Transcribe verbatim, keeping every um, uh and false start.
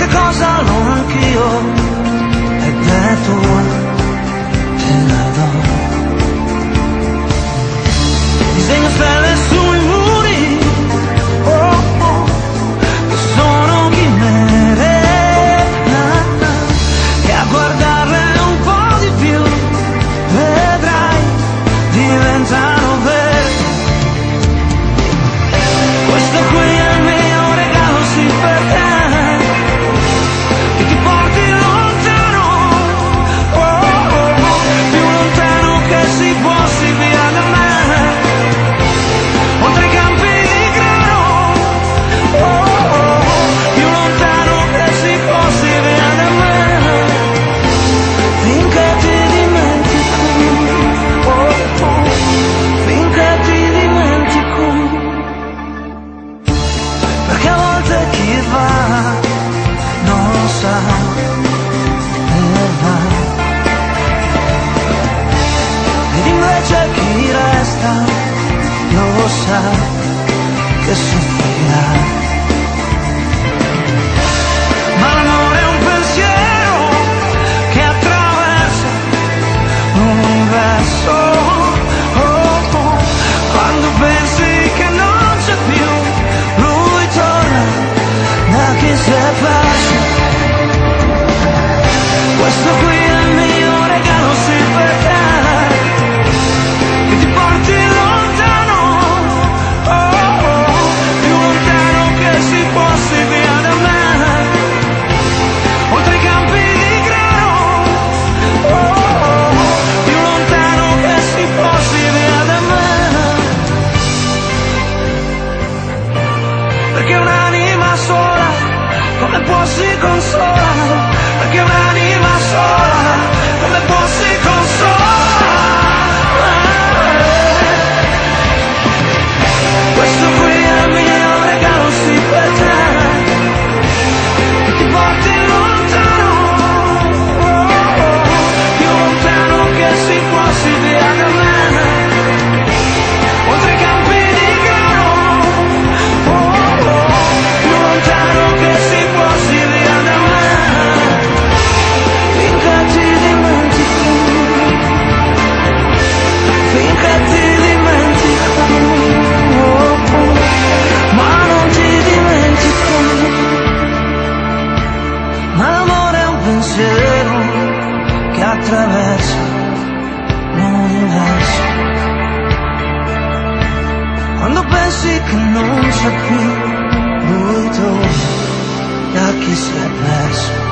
qualche cosa l'ho anch'io ed è tua, te la do. Disegno stelle sui muri, oh oh, che sono chimere, e a guardarle un po' di più vedrai diventano veri. Questo qui è il mio regalo, sì, per te, che ti porti lontano, oh, oh, oh, più lontano che si può, sì, via da me, oltre i campi di grano, oh, oh, oh, più lontano che si può, sì, via da me, finché ti dimentico, oh, oh, finché ti dimentico, perché a volte chi va non sa e va, ed invece chi resta lo sa che soffrirà. Ma l'amore è un pensiero che attraversa l'universo, oh, oh, quando pensi che non c'è più, lui torna da chi si è perso. Questo qui è il mio regalo, sì, per te, che ti porti lontano, oh, oh, più lontano che si può, sì, via da me, oltre i campi di grano, oh, oh, oh, più lontano che si può, sì, via da me, perché un'anima sola come può si consola, perché un'anima sola come può si consola. Questo qui è il mio regalo, sì, per te, che ti porti lontano, oh, oh, più lontano che si può, sì, via da me, oltre i campi di grano, oh, oh, più lontano che si può, sì, via da me, finché ti dimentico, finché ti dimentico, oh, oh, ma non ti dimentico, ma l'amore è un pensiero che attraversa l'universo, quando pensi che non c'è più, lui torna da chi si è perso.